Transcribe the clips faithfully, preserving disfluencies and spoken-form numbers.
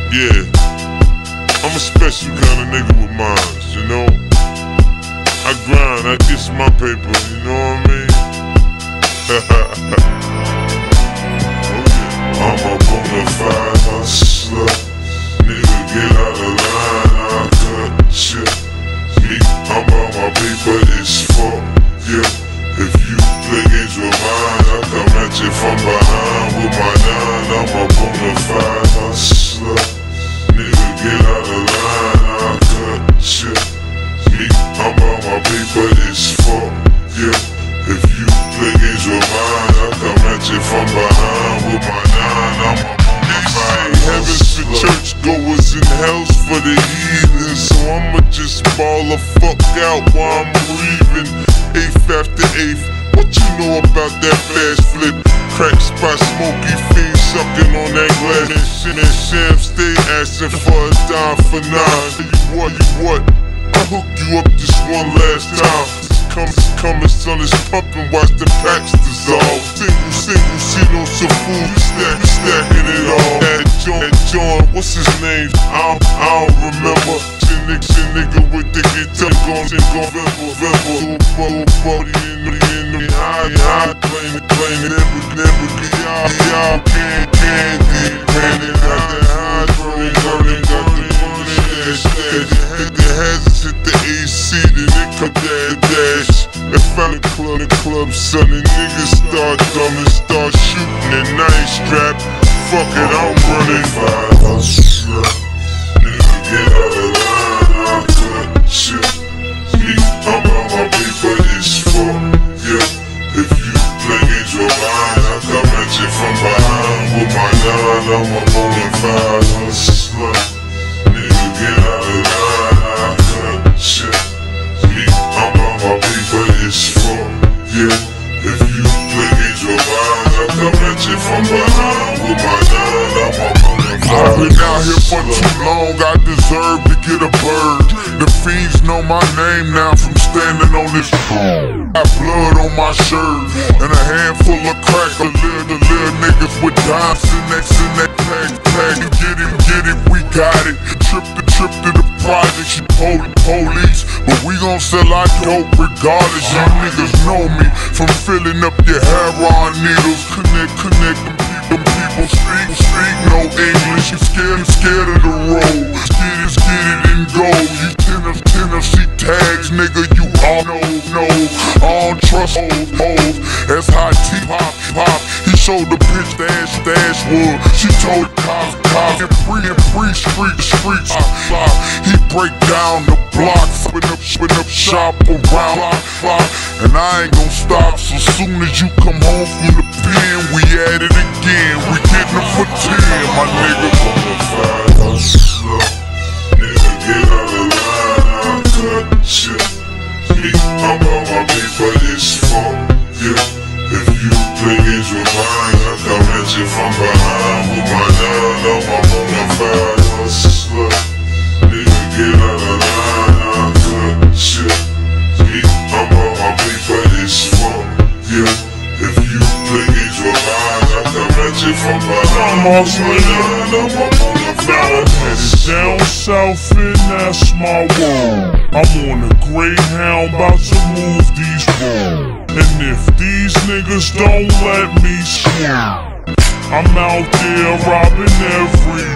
Yeah, I'm a special kind of nigga with minds, you know. I grind, I get my paper, you know what I mean? Oh yeah. I'm a bona fide hustler. Nigga, get out of line, I cut shit. Me, I'm on my paper, it's for you. If you play games with mine, I come at you from behind with my nine. I'm a bona fide hustler. Nigga, get out of line, I cut shit. Me, I'm on my paper, it's for you. If you play games with mine, I come at you from behind with my nine. I'm a bona fide hustler. Heaven's for churchgoers and hell's for the heathen, so I'ma just ball the fuck out while I'm breathing. Eighth after eighth, what you know about that fast flip? Crack spot, smoky fiend sucking on that glass. And shit, and Sham stay asking for a dime for nine. You what, you what? I hook you up this one last time. Come, coming, son, is pumping, watch the packs dissolve. Single, single, see no food, stack, stacking it all. That John, that John, what's his name? I don't, I don't remember. Shit nigga, shit nigga with the guitar, gon' sing, gon' rebel, rebel. Bubble, body in the, in the, high, high, playing it, playing it, never, never, y'all, y'all, candy, candy, candy, got that high, burning, burning, got the burning, dash, dash. Hit the hazards, hit the A C, then it cut that dash. If I'm in the club, the club, son, the niggas start dumbing, start shooting, and I ain't strapped. Fuck it, I'm running. Nigga, get out of line, I cut shit. Me, I'm on my paper, it's for you. If you play games with mine, I come at you from behind with my nine. I'm a bona fide hustler. Nigga, get out of line, I cut shit. Me, I'm on my paper, it's for you. If you play games with mine, I come at you from behind with my nine. I'm a bona fide hustler. I've been out here for too long, I deserve to get a bird. The fiends know my name now from standing on this phone. Got blood on my shirt and a handful of crack. A little, the little niggas with dimes and X in that pack, pack. Get it, get it, we got it. Trip the trip to the project, you poli police, but we gon' sell our dope regardless. Y'all niggas know me from filling up your heroin needles. Connect, connect them people. Them people speak, speak no English. You scared, you scared of the road. Get it, get it and go. You Tennessee, Tennessee tags, nigga. You all know, know. I don't trust hoes, hoes. That's how T pop, pop. He showed the bitch the ass, the ass wood. She told the cops, cops, and free and free street, streets. Flop. He break down the block, spin up, spin up shop around block, block. And I ain't gon' stop. So soon as you come home from the pen, we at it again. We getting them for ten, my nigga. Bonafide hustler. Nigga, get out of line, I cut shit. Me, I'm on my paper, it's for you. If you play games with mine, I come at you from behind with my nine. I'm a bonafide hustler. Nigga, get out of line, I cut shit. Me, I'm on my paper, it's for you. If you play games with mine, I come at you from behind with my nine. I'm a bonafide hustler. Down south and that's my world. I'm on a Greyhound, bout to move these roads. And if these niggas don't let me swim, I'm out there robbing every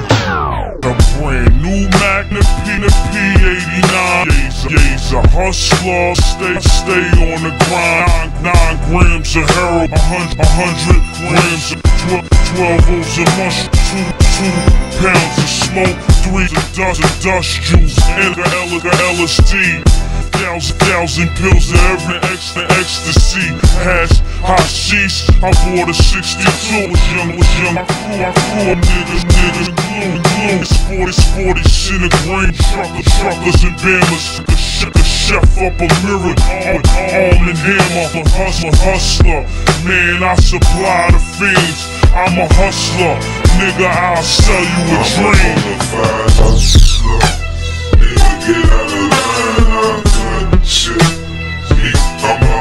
a brand new Magna P, the P eighty-nine. Ye's a hustler, stay, stay on the grind. Nine, nine grams of heroin, a hundred, a hundred grams of twelve, twelve O's of mushroom, two, two pounds of smoke, three of dust, of dust juice, and the L, the L S D. Thousand, thousand pills of every extra ecstasy. Hash, hashish, I bought a sixty-two. Was young, was young. I grew, I grew. Niggas, niggas, glue, glue. It's forty, forty, shit of green truckers, truckers and bammers. The chef, the chef up a mirror, arm, arm and hammer. A hustler, hustler. Man, I supply the fiends. I'm a hustler, nigga. I'll sell you a dream. Bonafide hustler. Nigga, get out of line, I cut shit. Me, I'm a